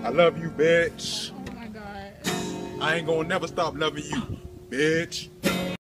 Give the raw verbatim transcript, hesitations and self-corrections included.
I love you, bitch. Oh my god. I ain't gonna never stop loving you, bitch.